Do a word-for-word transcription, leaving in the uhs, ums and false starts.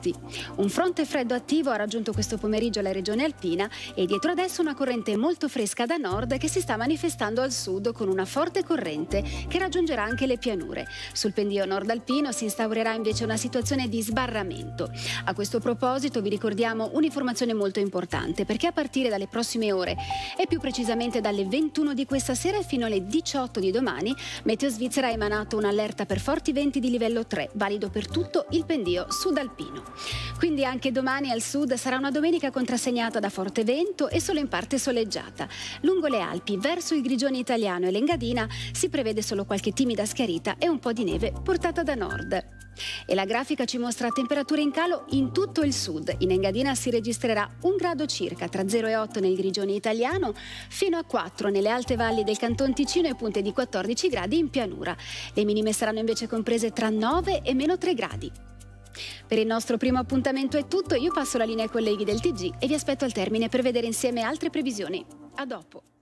tutti. Un fronte freddo attivo ha raggiunto questo pomeriggio la regione alpina e dietro adesso una corrente molto fresca da nord che si sta manifestando al sud con una forte corrente che raggiungerà anche le pianure. Sul pendio nord alpino si instaurerà invece una situazione di sbarramento. A questo proposito vi ricordiamo un'informazione molto importante, perché a partire dalle prossime ore e più precisamente dalle ventuno di questa sera fino alle diciotto di domani, Meteo Svizzera ha emanato un'allerta per forti venti di livello tre, valido per tutto il pendio sudalpino. Quindi anche domani al sud sarà una domenica contrassegnata da forte vento e solo in parte soleggiata. Lungo le Alpi, verso il Grigione italiano e l'Engadina, si prevede solo qualche timida schiarita e un po' di neve portata da nord. E la grafica ci mostra temperature in calo in tutto il sud. In Engadina si registrerà un grado circa, tra zero e otto nel Grigione italiano, fino a quattro nelle alte valli del Canton Ticino e punte di quattordici gradi in pianura. Le minime saranno invece comprese tra nove e meno tre gradi. Per il nostro primo appuntamento è tutto, io passo la linea ai colleghi del T G e vi aspetto al termine per vedere insieme altre previsioni. A dopo!